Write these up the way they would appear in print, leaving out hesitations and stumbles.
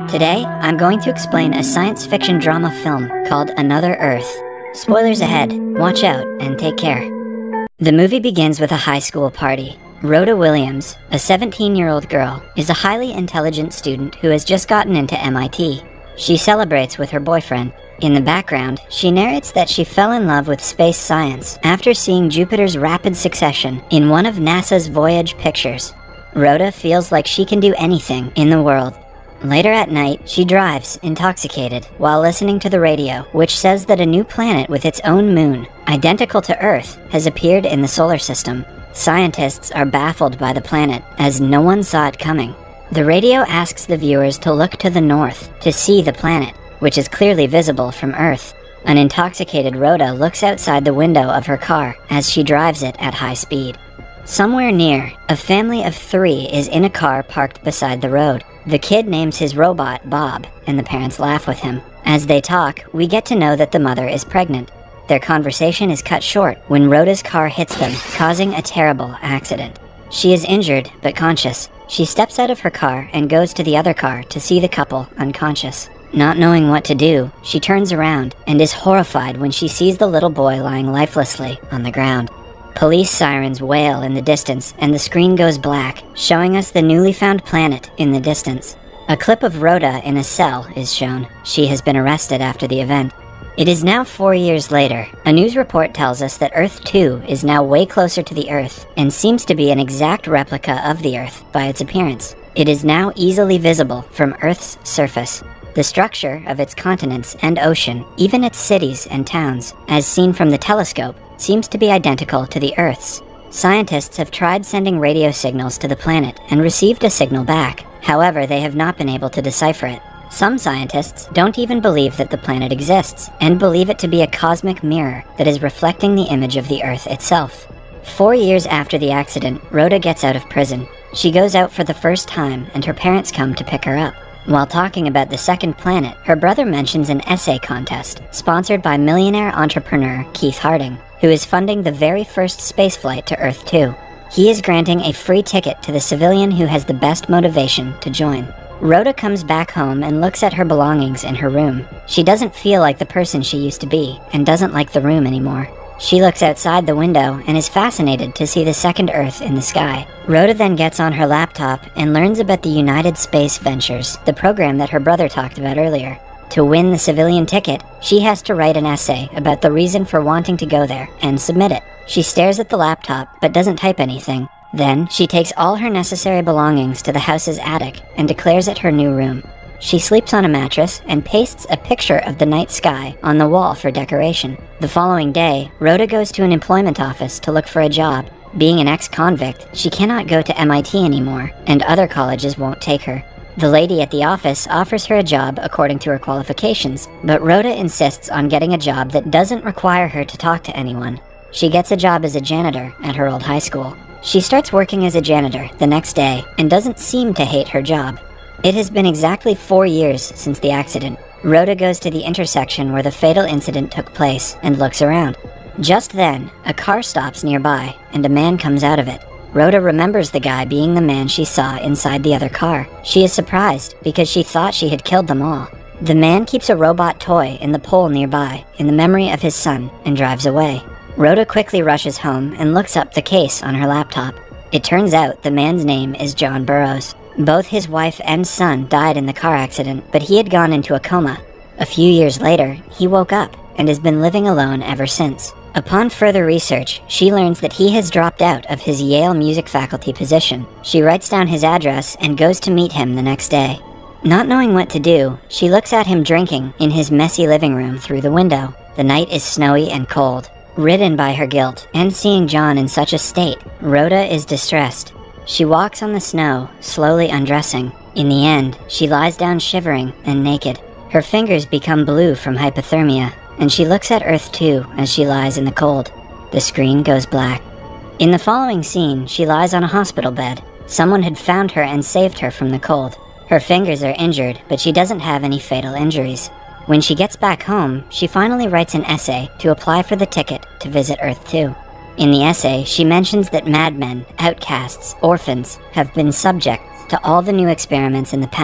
Today, I'm going to explain a science fiction drama film called Another Earth. Spoilers ahead, watch out, and take care. The movie begins with a high school party. Rhoda Williams, a 17-year-old girl, is a highly intelligent student who has just gotten into MIT. She celebrates with her boyfriend. In the background, she narrates that she fell in love with space science after seeing Jupiter's rapid succession in one of NASA's Voyage pictures. Rhoda feels like she can do anything in the world. Later at night, she drives, intoxicated, while listening to the radio, which says that a new planet with its own moon, identical to Earth, has appeared in the solar system. Scientists are baffled by the planet, as no one saw it coming. The radio asks the viewers to look to the north to see the planet, which is clearly visible from Earth. An intoxicated Rhoda looks outside the window of her car as she drives it at high speed. Somewhere near, a family of 3 is in a car parked beside the road. The kid names his robot Bob, and the parents laugh with him. As they talk, we get to know that the mother is pregnant. Their conversation is cut short when Rhoda's car hits them, causing a terrible accident. She is injured, but conscious. She steps out of her car and goes to the other car to see the couple unconscious. Not knowing what to do, she turns around and is horrified when she sees the little boy lying lifelessly on the ground. Police sirens wail in the distance, and the screen goes black, showing us the newly found planet in the distance. A clip of Rhoda in a cell is shown. She has been arrested after the event. It is now 4 years later. A news report tells us that Earth 2 is now way closer to the Earth, and seems to be an exact replica of the Earth by its appearance. It is now easily visible from Earth's surface. The structure of its continents and ocean, even its cities and towns, as seen from the telescope, seems to be identical to the Earth's. Scientists have tried sending radio signals to the planet and received a signal back. However, they have not been able to decipher it. Some scientists don't even believe that the planet exists, and believe it to be a cosmic mirror that is reflecting the image of the Earth itself. 4 years after the accident, Rhoda gets out of prison. She goes out for the first time, and her parents come to pick her up. While talking about the second planet, her brother mentions an essay contest sponsored by millionaire entrepreneur Keith Harding, who is funding the very first spaceflight to Earth 2. He is granting a free ticket to the civilian who has the best motivation to join. Rhoda comes back home and looks at her belongings in her room. She doesn't feel like the person she used to be, and doesn't like the room anymore. She looks outside the window and is fascinated to see the second Earth in the sky. Rhoda then gets on her laptop and learns about the United Space Ventures, the program that her brother talked about earlier. To win the civilian ticket, she has to write an essay about the reason for wanting to go there and submit it. She stares at the laptop but doesn't type anything. Then, she takes all her necessary belongings to the house's attic and declares it her new room. She sleeps on a mattress and pastes a picture of the night sky on the wall for decoration. The following day, Rhoda goes to an employment office to look for a job. Being an ex-convict, she cannot go to MIT anymore, and other colleges won't take her. The lady at the office offers her a job according to her qualifications, but Rhoda insists on getting a job that doesn't require her to talk to anyone. She gets a job as a janitor at her old high school. She starts working as a janitor the next day and doesn't seem to hate her job. It has been exactly 4 years since the accident. Rhoda goes to the intersection where the fatal incident took place and looks around. Just then, a car stops nearby and a man comes out of it. Rhoda remembers the guy being the man she saw inside the other car. She is surprised because she thought she had killed them all. The man keeps a robot toy in the pole nearby in the memory of his son and drives away. Rhoda quickly rushes home and looks up the case on her laptop. It turns out the man's name is John Burroughs. Both his wife and son died in the car accident, but he had gone into a coma. A few years later, he woke up and has been living alone ever since. Upon further research, she learns that he has dropped out of his Yale music faculty position. She writes down his address and goes to meet him the next day. Not knowing what to do, she looks at him drinking in his messy living room through the window. The night is snowy and cold. Ridden by her guilt and seeing John in such a state, Rhoda is distressed. She walks on the snow, slowly undressing. In the end, she lies down shivering and naked. Her fingers become blue from hypothermia, and she looks at Earth 2 as she lies in the cold. The screen goes black. In the following scene, she lies on a hospital bed. Someone had found her and saved her from the cold. Her fingers are injured, but she doesn't have any fatal injuries. When she gets back home, she finally writes an essay to apply for the ticket to visit Earth 2. In the essay, she mentions that madmen, outcasts, orphans have been subject to all the new experiments in the past,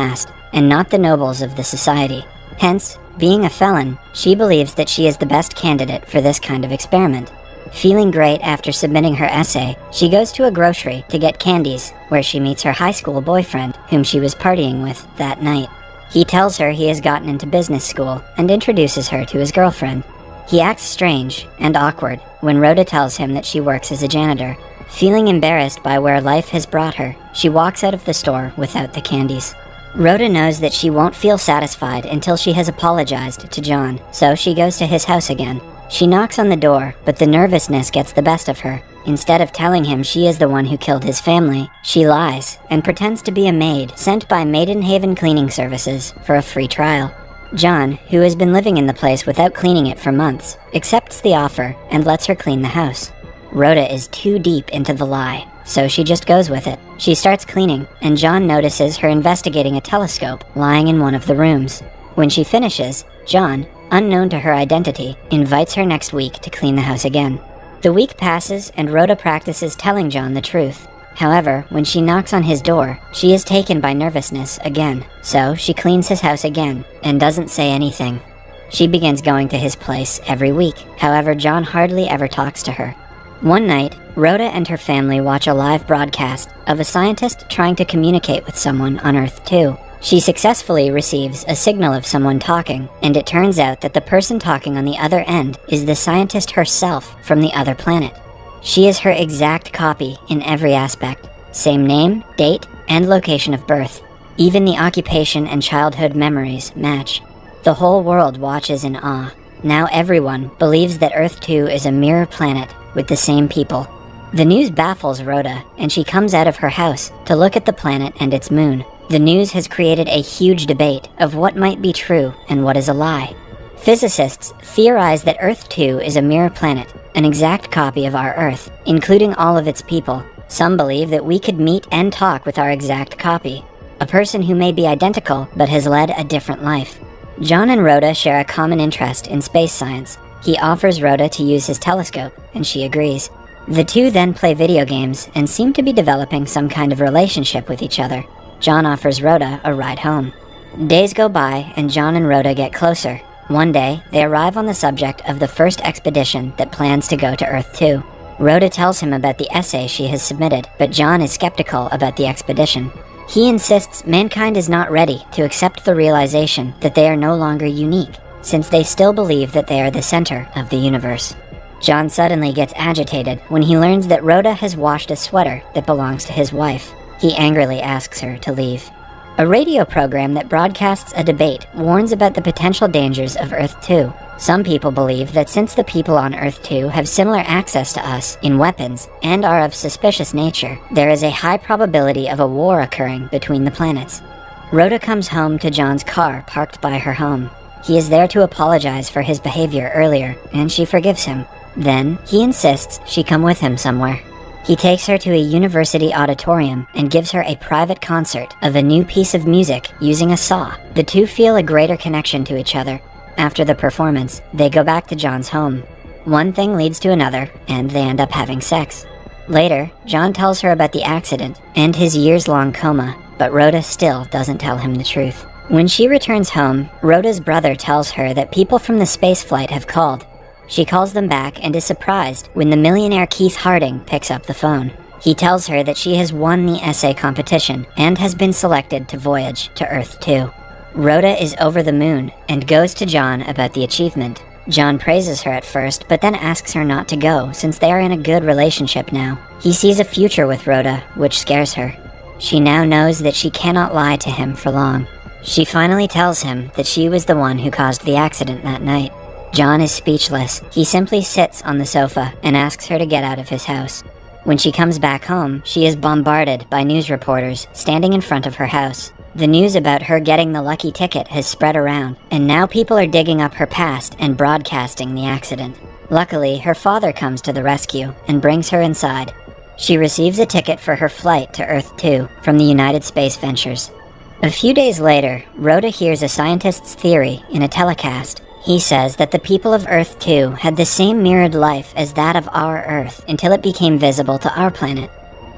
and not the nobles of the society. Hence, being a felon, she believes that she is the best candidate for this kind of experiment. Feeling great after submitting her essay, she goes to a grocery to get candies, where she meets her high school boyfriend, whom she was partying with that night. He tells her he has gotten into business school and introduces her to his girlfriend. He acts strange and awkward when Rhoda tells him that she works as a janitor. Feeling embarrassed by where life has brought her, she walks out of the store without the candies. Rhoda knows that she won't feel satisfied until she has apologized to John, so she goes to his house again. She knocks on the door, but the nervousness gets the best of her. Instead of telling him she is the one who killed his family, she lies and pretends to be a maid sent by Maidenhaven Cleaning Services for a free trial. John, who has been living in the place without cleaning it for months, accepts the offer and lets her clean the house. Rhoda is too deep into the lie, so she just goes with it. She starts cleaning, and John notices her investigating a telescope lying in one of the rooms. When she finishes, John, unknown to her identity, invites her next week to clean the house again. The week passes, and Rhoda practices telling John the truth. However, when she knocks on his door, she is taken by nervousness again, so she cleans his house again and doesn't say anything. She begins going to his place every week. However, John hardly ever talks to her. One night, Rhoda and her family watch a live broadcast of a scientist trying to communicate with someone on Earth 2. She successfully receives a signal of someone talking, and it turns out that the person talking on the other end is the scientist herself from the other planet. She is her exact copy in every aspect. Same name, date, and location of birth. Even the occupation and childhood memories match. The whole world watches in awe. Now everyone believes that Earth 2 is a mirror planet with the same people. The news baffles Rhoda, and she comes out of her house to look at the planet and its moon. The news has created a huge debate of what might be true and what is a lie. Physicists theorize that Earth 2 is a mirror planet, an exact copy of our Earth, including all of its people. Some believe that we could meet and talk with our exact copy, a person who may be identical but has led a different life. John and Rhoda share a common interest in space science. He offers Rhoda to use his telescope, and she agrees. The two then play video games and seem to be developing some kind of relationship with each other. John offers Rhoda a ride home. Days go by, and John and Rhoda get closer. One day, they arrive on the subject of the first expedition that plans to go to Earth 2. Rhoda tells him about the essay she has submitted, but John is skeptical about the expedition. He insists mankind is not ready to accept the realization that they are no longer unique, since they still believe that they are the center of the universe. John suddenly gets agitated when he learns that Rhoda has washed a sweater that belongs to his wife. He angrily asks her to leave. A radio program that broadcasts a debate warns about the potential dangers of Earth 2. Some people believe that since the people on Earth 2 have similar access to us in weapons and are of suspicious nature, there is a high probability of a war occurring between the planets. Rhoda comes home to John's car parked by her home. He is there to apologize for his behavior earlier, and she forgives him. Then, he insists she come with him somewhere. He takes her to a university auditorium and gives her a private concert of a new piece of music using a saw. The two feel a greater connection to each other. After the performance, they go back to John's home. One thing leads to another, and they end up having sex. Later, John tells her about the accident and his years-long coma, but Rhoda still doesn't tell him the truth. When she returns home, Rhoda's brother tells her that people from the spaceflight have called. She calls them back and is surprised when the millionaire Keith Harding picks up the phone. He tells her that she has won the essay competition and has been selected to voyage to Earth 2. Rhoda is over the moon and goes to John about the achievement. John praises her at first, but then asks her not to go since they are in a good relationship now. He sees a future with Rhoda, which scares her. She now knows that she cannot lie to him for long. She finally tells him that she was the one who caused the accident that night. John is speechless. He simply sits on the sofa and asks her to get out of his house. When she comes back home, she is bombarded by news reporters standing in front of her house. The news about her getting the lucky ticket has spread around, and now people are digging up her past and broadcasting the accident. Luckily, her father comes to the rescue and brings her inside. She receives a ticket for her flight to Earth 2 from the United Space Ventures. A few days later, Rhoda hears a scientist's theory in a telecast. He says that the people of Earth 2 had the same mirrored life as that of our Earth until it became visible to our planet.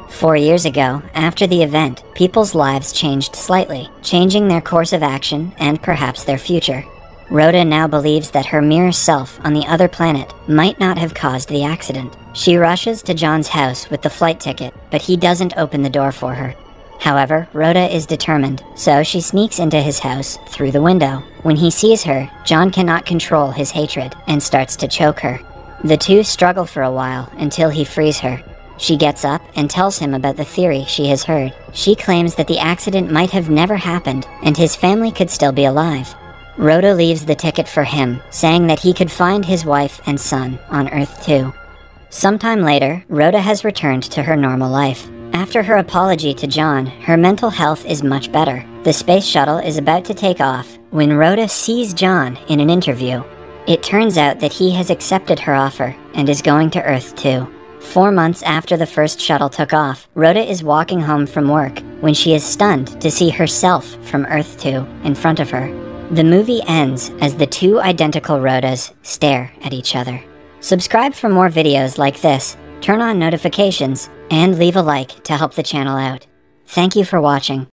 4 years ago, after the event, people's lives changed slightly, changing their course of action and perhaps their future. Rhoda now believes that her mirror self on the other planet might not have caused the accident. She rushes to John's house with the flight ticket, but he doesn't open the door for her. However, Rhoda is determined, so she sneaks into his house through the window. When he sees her, John cannot control his hatred and starts to choke her. The two struggle for a while until he frees her. She gets up and tells him about the theory she has heard. She claims that the accident might have never happened and his family could still be alive. Rhoda leaves the ticket for him, saying that he could find his wife and son on Earth too. Sometime later, Rhoda has returned to her normal life. After her apology to John, her mental health is much better. The space shuttle is about to take off when Rhoda sees John in an interview. It turns out that he has accepted her offer and is going to Earth too. 4 months after the first shuttle took off, Rhoda is walking home from work when she is stunned to see herself from Earth 2 in front of her. The movie ends as the two identical Rhodas stare at each other. Subscribe for more videos like this, turn on notifications, and leave a like to help the channel out. Thank you for watching.